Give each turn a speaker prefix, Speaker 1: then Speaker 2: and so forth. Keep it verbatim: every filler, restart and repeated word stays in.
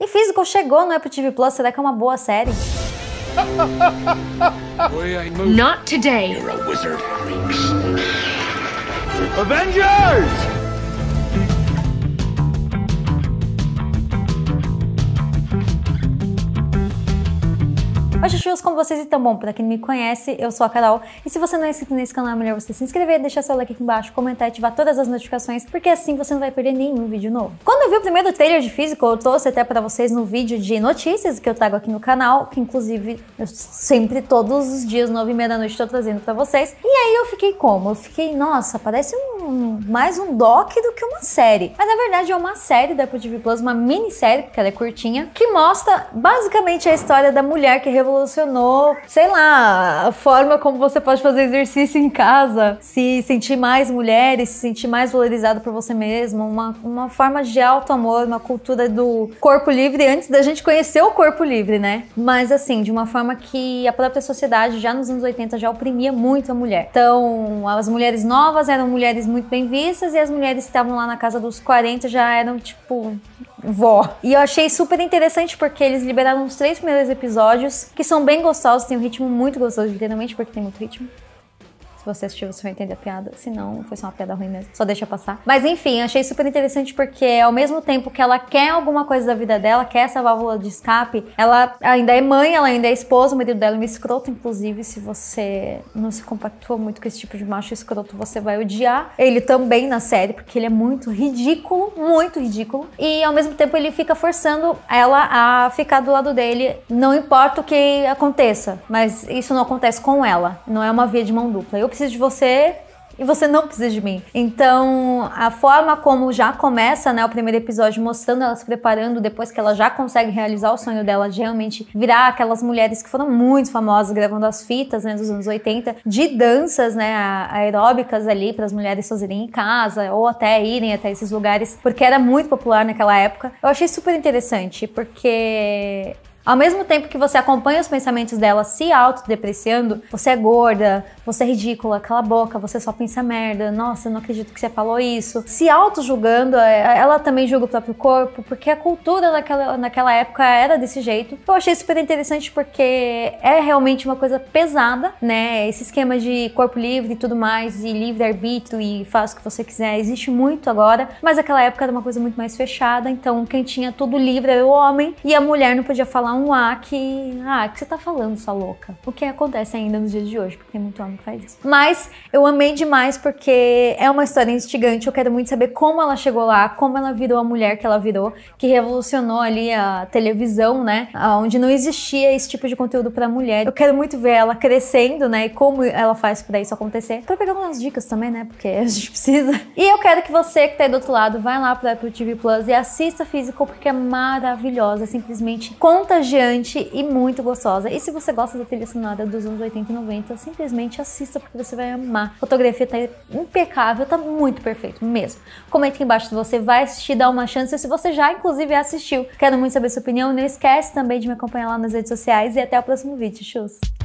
Speaker 1: E Physical chegou no Apple T V Plus, será que é uma boa série?
Speaker 2: Not today.
Speaker 3: You're a wizard, Avengers!
Speaker 1: Oi, chuchus, como vocês estão? Bom, pra quem não me conhece, eu sou a Carol. E se você não é inscrito nesse canal, é melhor você se inscrever, deixar seu like aqui embaixo, comentar e ativar todas as notificações, porque assim você não vai perder nenhum vídeo novo. Quando eu vi o primeiro trailer de Physical, eu trouxe até pra vocês no vídeo de notícias que eu trago aqui no canal, que inclusive eu sempre, todos os dias, nove e meia da noite, tô trazendo pra vocês. E aí eu fiquei como? Eu fiquei, nossa, parece um, mais um doc do que uma série. Mas na verdade é uma série da Apple T V Plus, uma minissérie, porque ela é curtinha, que mostra basicamente a história da mulher que revolucionou, sei lá, a forma como você pode fazer exercício em casa, se sentir mais mulher e se sentir mais valorizado por você mesmo, uma, uma forma de auto-amor, uma cultura do corpo livre antes da gente conhecer o corpo livre, né? Mas assim, de uma forma que a própria sociedade já nos anos oitenta já oprimia muito a mulher. Então, as mulheres novas eram mulheres muito bem vistas e as mulheres que estavam lá na casa dos quarenta já eram tipo vó. E eu achei super interessante porque eles liberaram os três primeiros episódios, que são bem gostosos, tem um ritmo muito gostoso, literalmente, porque tem muito ritmo. Se você assistiu, você vai entender a piada. Se não, foi só uma piada ruim mesmo. Só deixa passar. Mas enfim, achei super interessante porque ao mesmo tempo que ela quer alguma coisa da vida dela, quer essa válvula de escape, ela ainda é mãe, ela ainda é esposa, o marido dela é um escroto, inclusive, se você não se compactua muito com esse tipo de macho escroto, você vai odiar ele também na série, porque ele é muito ridículo, muito ridículo. E ao mesmo tempo ele fica forçando ela a ficar do lado dele, não importa o que aconteça, mas isso não acontece com ela, não é uma via de mão dupla. Eu preciso de você e você não precisa de mim. Então, a forma como já começa, né, o primeiro episódio mostrando ela se preparando depois que ela já consegue realizar o sonho dela de realmente virar aquelas mulheres que foram muito famosas gravando as fitas, né, dos anos oitenta, de danças, né, aeróbicas ali para as mulheres fazerem em casa ou até irem até esses lugares, porque era muito popular naquela época. Eu achei super interessante, porque ao mesmo tempo que você acompanha os pensamentos dela se autodepreciando, você é gorda, você é ridícula, cala a boca, você só pensa merda, nossa, eu não acredito que você falou isso. Se auto-julgando, ela também julga o próprio corpo, porque a cultura naquela, naquela época era desse jeito. Eu achei super interessante porque é realmente uma coisa pesada, né? Esse esquema de corpo livre e tudo mais, e livre-arbítrio e faz o que você quiser, existe muito agora, mas naquela época era uma coisa muito mais fechada, então quem tinha tudo livre era o homem, e a mulher não podia falar um A que... Ah, que você tá falando, sua louca? O que acontece ainda nos dias de hoje, porque tem muito homem que faz isso. Mas eu amei demais porque é uma história instigante, eu quero muito saber como ela chegou lá, como ela virou a mulher que ela virou, que revolucionou ali a televisão, né? Onde não existia esse tipo de conteúdo pra mulher. Eu quero muito ver ela crescendo, né? E como ela faz pra isso acontecer. Pra pegar umas dicas também, né? Porque a gente precisa. E eu quero que você que tá aí do outro lado, vai lá pro Apple T V Plus e assista Physical, porque é maravilhosa, é simplesmente contagiante e muito gostosa. E se você gosta da trilha sonora dos anos oitenta e noventa, simplesmente assista porque você vai amar. A fotografia tá impecável, tá muito perfeito mesmo. Comenta aqui embaixo se você vai assistir, dá uma chance, ou se você já inclusive assistiu. Quero muito saber sua opinião. Não esquece também de me acompanhar lá nas redes sociais e até o próximo vídeo. Tchau!